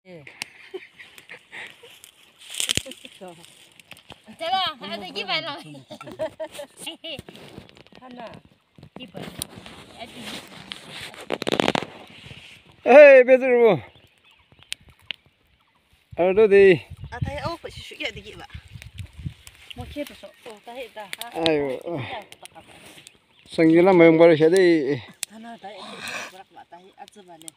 제가 아주 기발로 하나 기발 아주 에이 베드로 알로디 à thấy ô phải suy nghĩ gì vậy một chiếc rồi ô ta hết ta 아유 성질나 모양 버릇이야 돼 하나 다 bác bảo ta hết ăn chưa vào này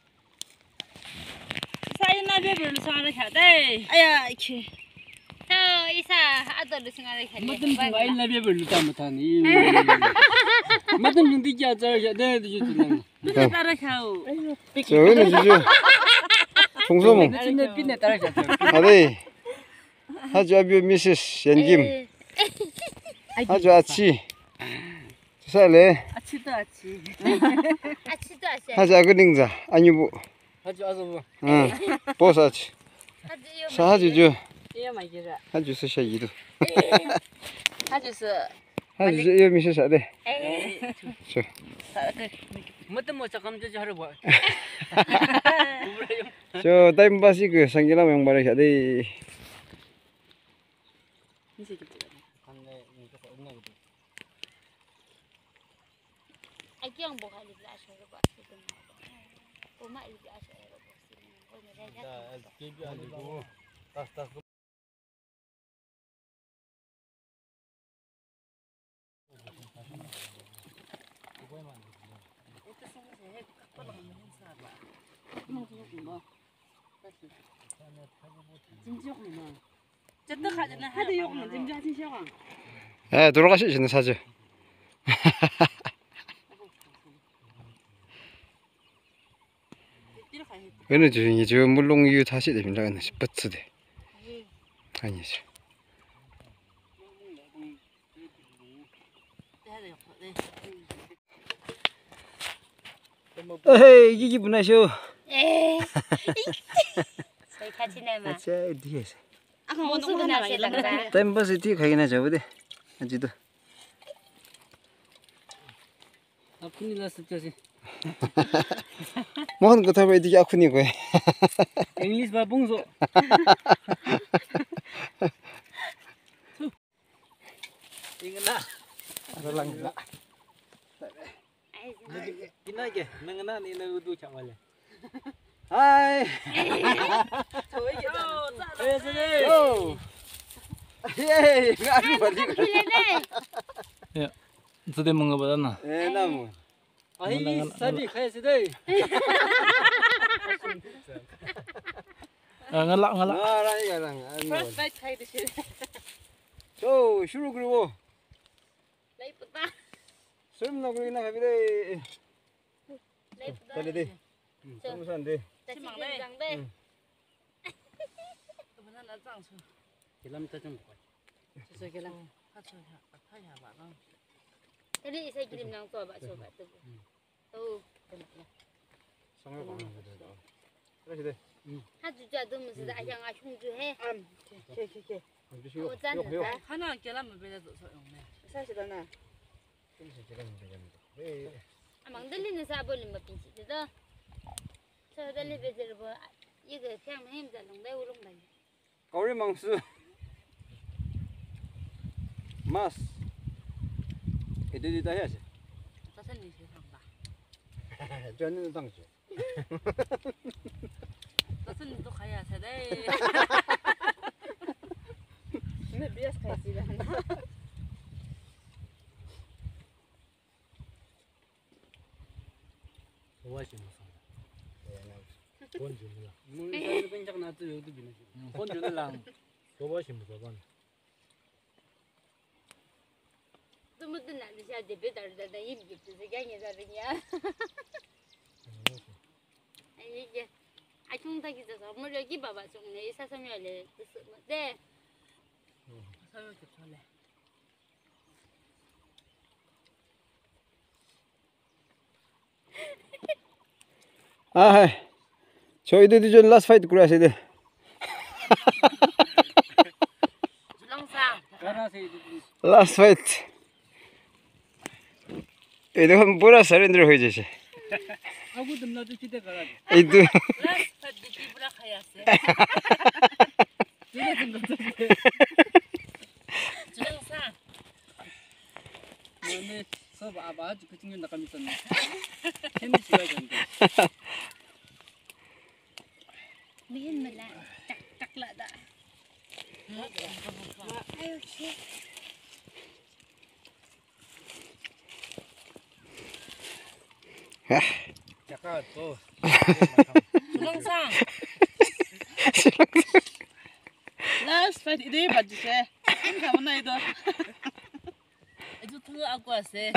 sao na biết rồi sao nó chả đây ai à chị 저 이사 아들을 생각해 Madam tu ai la be belu ta matan i. Madam yung di ja ja de de ju tu. biết ta ra sao 저기는 주주 통소몽 Chine pinne ta ja. 아네 아주 아비오 미세스 연김 아주 아치 살래 아치도 아치 아치도 아치 아주 아그링자 아니부 Aja azu. 응 보사치 아주 사주주 이거 말이야 아주 스샤이도 아주스 아주 요 미세스 아래 저 Madam mo sakam ja har ba. 저 타임바시 그 상기나 모양 버릇이야 돼 이제 좀 Kanne ni ko na ko. 아기양 뭐가 리뷰 아셔가 봐 지금 엄마 리뷰 아셔가 봐 지금 오늘 내가 Ke bi ali ko. Tas tas 진짜 가지는 하도 욕은 좀 하시 쉬어 에 돌아가시는 사주 어느 중에 저 물롱유 다시 됩니다. 어느 버츠대 아니죠. 에이 이게 기분 나셔. 에이 저희 같이 내마 자 뒤에서. 아까 모습은 나시던가 템버스 뒤에 가긴 하죠, 어디? 아직도. apni la sutasi. 뭐하는 거 타봐 이게 아쿠니 거야. English ba bungso. Ingna. 알랑라. Kinage nangana ni na udu chamale. 하이. 오. 예, 아주 멀리. 필레네 Ya. Sudah mengabadana. 에 나무. Ai sabi kaya sidai. Ngalak ngalak. 나라 이거랑. first bite thấy được 저 슈로 그리고 레이프다 썰나 그리나 가비데. 레이프다 달리데. 동산데. 자식들 장대 그러면 나 장수 Kilometer 좀. 그래서 걔랑 같이 타야 봐 우리 이세 기름 낭 또 봐, 줘봐, 또. 상을 보는 거죠. 그러시대. 하주자 너무서 아양 아 흉주해. 걔 주시고. 오잖아. 하나 깨라면 배려도 소용네 사실은 네. 아 망들리는 사벌린 뭐 빈치다. 저 달리 베들 뭐 이거 그냥 힘자 농대 우롱 다. 가오리 망스. 마스. 이들이다 해야지. 자선이 세상 봐 저는 당시. 자선이도 가야 세대 근데 비어스 가야지 Washi musa. Bonju mula. Muli saya pencak natu yodu bina. Bonju lang. Washi musa ban. 좀 나 이제 데베다르다 입 깊지 ganhe 자르냐. 아니 이게 아 총탁이 있어서 뭐 여기 봐봐 좀내 사서면에 네. 사요 좋네 아, 저희들이 좀 라스트 파이트 그래야 돼. 줄랑상. 라스트 파이트. 이거 뭐라 서렌더 해주시. Aku dem natu kita karat. 이도. 라스트 디브라 해야지. 누가 든 것도 주영사. 너네 서봐 아주 그 친구 나가 있었네. 걔는 싫어야 되는데. 미hin mình lại 딱 라다. ayo chị 약간 또 주영상. 라스 파이트 이래 봐주세. 가만 나이도. 이제 투 하고 왔어.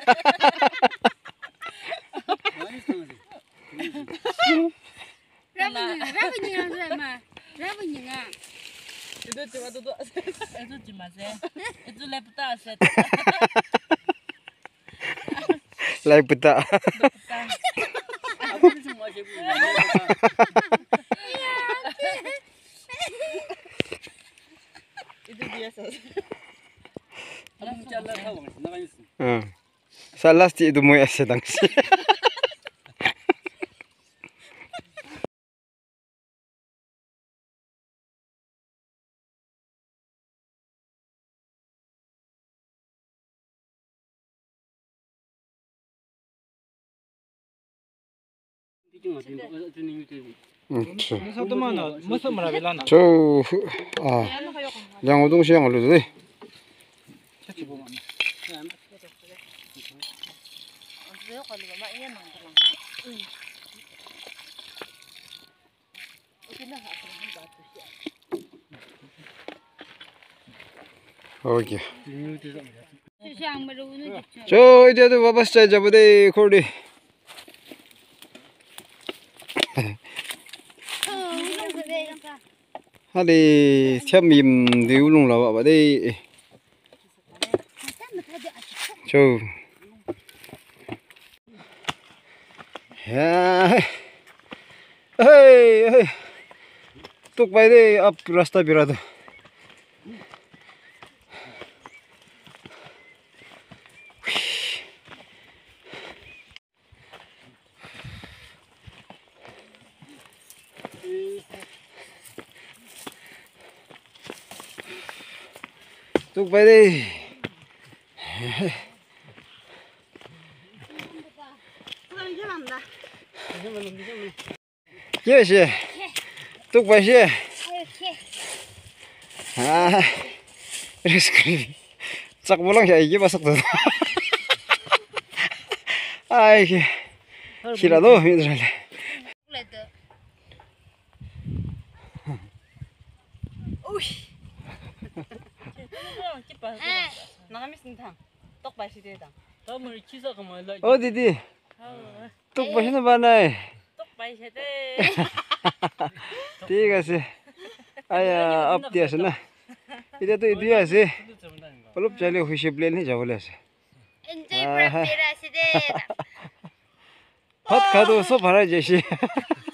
많이 상하지. ra với nhiều rồi mà ra với nhiều à 이제 좀 와도 이제 좀 마세. 이제 랩부터 왔어. 라이프다. 아버지 좀 마시고. 이제 뒤에서. 한번 잘라서 나가 있어. 응. 살라스티 itu mau ese 당시. 이게 어디 주는 유튜브. 응. 사도만 무슨 말 하벨라나 양호동 시장 올려도 돼. 채치 보면 왜 걸리고 막 이게 많더라. 어디나 가서 한번 오케이. 유튜브. chị sang mà đâu nó chụp 저 이제도 와봤어 잡으대 코리. không phải đây đâu cả 하리 참 대울롱 나와 봐대. chắc mà thay được 저. 야. 헤이. 뚝 봐야 돼. 앞 라스타 비라도. 뚝 봐야 돼. 그럼 이제 만나. 예시. 뚝 봐시. ayo chị 아. 이래서 그래. 짝 몰랑야 이게 봤었다. 아 이게 키라도 힘들래. lại được à 나가미스니다. 똑바시대다. 다음에 치사가 말라. 어디디? 뚝 봐시는 바나이. 똑바시대. Tiga sih. Ayah up dia sana. Itu tuh dia sih. Belum cari hisap lain ni jauh lah sih. enjoy berpira sih deh Hot kado so parah jadi.